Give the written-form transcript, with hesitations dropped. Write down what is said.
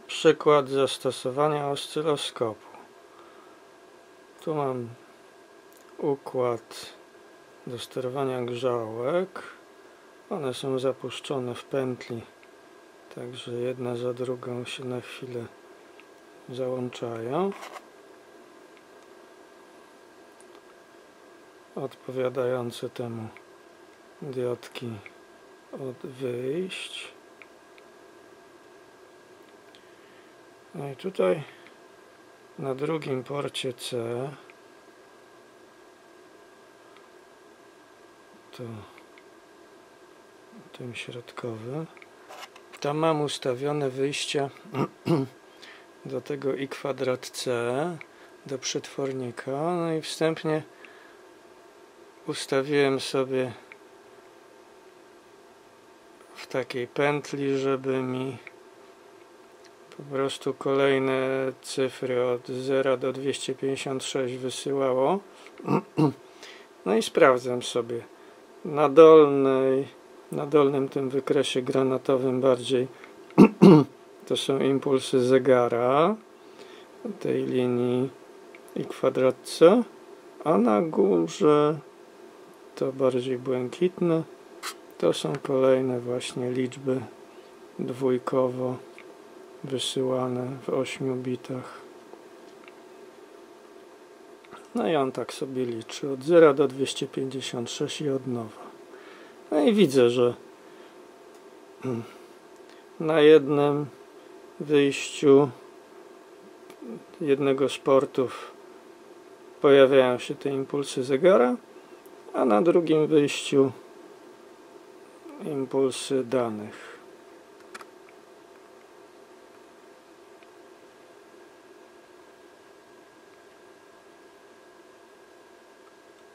Przykład zastosowania oscyloskopu. Tu mam układ do sterowania grzałek. One są zapuszczone w pętli, także jedna za drugą się na chwilę załączają. Odpowiadające temu diodki od wyjść. No i tutaj na drugim porcie C to tym środkowym, tam mam ustawione wyjścia do tego I2C, do przetwornika. No i wstępnie ustawiłem sobie w takiej pętli, żeby mi po prostu kolejne cyfry od 0 do 256 wysyłało. No i sprawdzam sobie na dolnym tym wykresie granatowym bardziej to są impulsy zegara tej linii I2C, a na górze to bardziej błękitne to są kolejne właśnie liczby dwójkowo wysyłane w 8 bitach. No i on tak sobie liczy od 0 do 256 i od nowa. No i widzę, że na jednym wyjściu jednego z portów pojawiają się te impulsy zegara, a na drugim wyjściu impulsy danych.